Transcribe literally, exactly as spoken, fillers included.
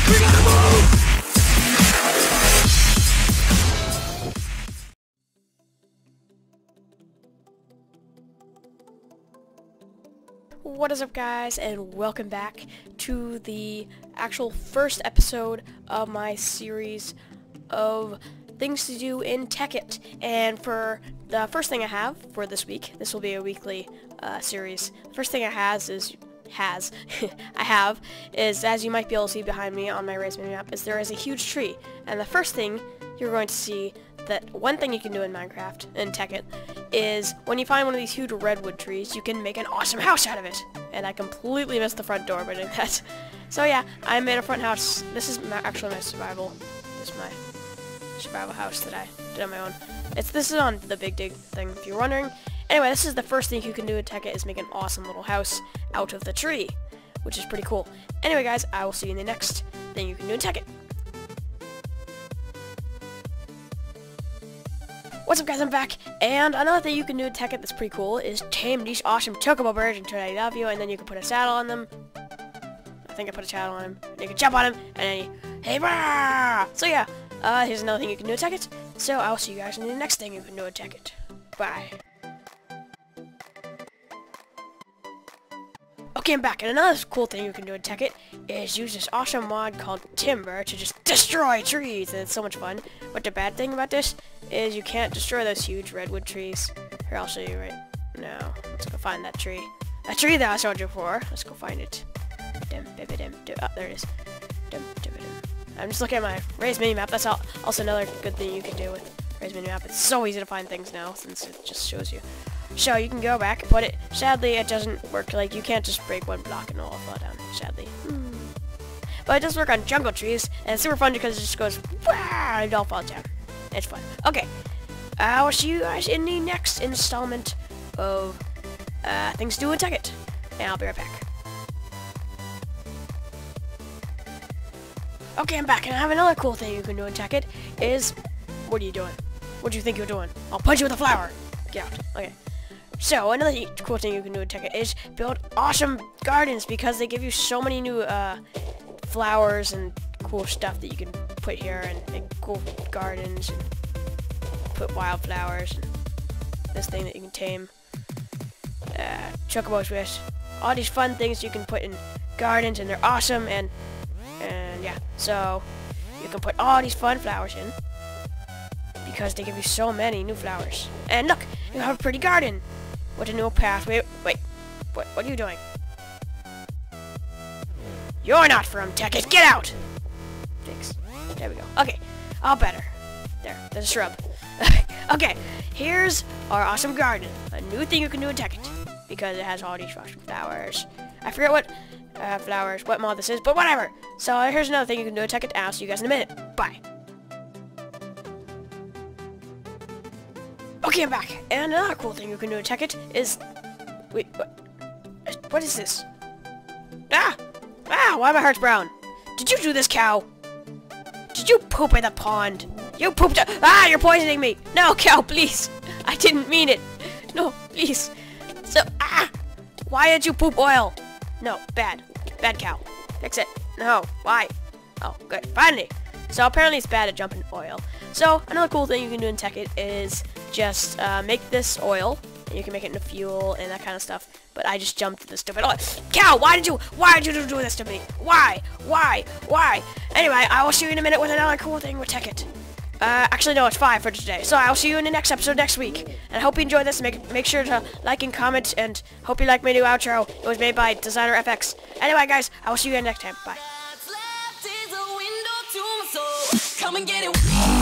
got to move! What is up, guys, and welcome back to the actual first episode of my series of things to do in Tekkit. And for the first thing I have for this week, this will be a weekly uh, series. The first thing I has is has I have is, as you might be able to see behind me on my raised mini map, is there is a huge tree. And the first thing you're going to see, that one thing you can do in Minecraft, in Tekkit, is when you find one of these huge redwood trees, you can make an awesome house out of it. And I completely missed the front door by doing that. So yeah, I made a front house. This is my, actually my survival. This is my survival house that I did on my own. It's this is on the Big Dig thing, if you're wondering. Anyway, this is the first thing you can do in Tekkit, is make an awesome little house out of the tree, which is pretty cool. Anyway, guys, I will see you in the next thing you can do in Tekkit. What's up, guys? I'm back, and another thing you can do in Tekkit that's pretty cool is tame these awesome chocobo birds until they love you, and then you can put a saddle on them. I think I put a saddle on him. And you can jump on him, and then you, hey, brah! So yeah, uh, here's another thing you can do in Tekkit. So I'll see you guys in the next thing you can do in Tekkit. Bye. Okay, I'm back, and another cool thing you can do in Tekkit is use this awesome mod called Timber to just destroy trees, and it's so much fun. But the bad thing about this is you can't destroy those huge redwood trees. Here, I'll show you right now. Let's go find that tree. That tree that I showed you before. Let's go find it. Dim, dim, dim, dim. Oh, there it is. Dim, dim, dim. I'm just looking at my raised mini map. That's all, also another good thing you can do with raised mini map. It's so easy to find things now since it just shows you. So you can go back, but it sadly it doesn't work. Like, you can't just break one block and it'll all fall down. Sadly. Hmm. But it does work on jungle trees, and it's super fun because it just goes wah, and it all falls down. It's fun. Okay, I will see you guys in the next installment of uh, things to do in Tekkit, and I'll be right back. Okay, I'm back, and I have another cool thing you can do in Tekkit. Is, what are you doing? What do you think you're doing? I'll punch you with a flower. Get out. Okay. So another cool thing you can do in Tekkit is build awesome gardens, because they give you so many new uh, flowers and cool stuff that you can put here, and make cool gardens and put wildflowers and this thing that you can tame uh, chocobos with. All these fun things you can put in gardens, and they're awesome, and and yeah, so you can put all these fun flowers in because they give you so many new flowers. And look, you have a pretty garden with a new pathway. Wait, what, what are you doing? You're not from Tekkit. Get out! Fix. There we go. Okay, all better. There, there's a shrub. Okay, here's our awesome garden. A new thing you can do in Tekkit, because it has all these awesome flowers. I forget what uh, flowers, what mod this is, but whatever. So uh, here's another thing you can do in Tekkit. I'll see you guys in a minute. Bye. Okay, I'm back. And another cool thing you can do in Tekkit is... Wait, what? What is this? Ah! Ah, why my heart's brown? Did you do this, cow? Did you poop in the pond? You pooped a- Ah, you're poisoning me! No, cow, please! I didn't mean it! No, please! So, ah! Why did you poop oil? No, bad. Bad cow. Fix it. No, why? Oh, good. Finally! So apparently it's bad at jumping oil. So, another cool thing you can do in Tekkit is just uh, make this oil, and you can make it into fuel and that kind of stuff. But I just jumped this stupid oil. Cow, why did you, why did you do this to me? Why? Why? Why? Anyway, I will see you in a minute with another cool thing with Tekkit. Uh, actually, no, it's five for today. So I'll see you in the next episode next week. And I hope you enjoyed this. Make make sure to like and comment, and hope you like my new outro. It was made by Designer F X. Anyway, guys, I will see you again next time. Bye. Come and get it.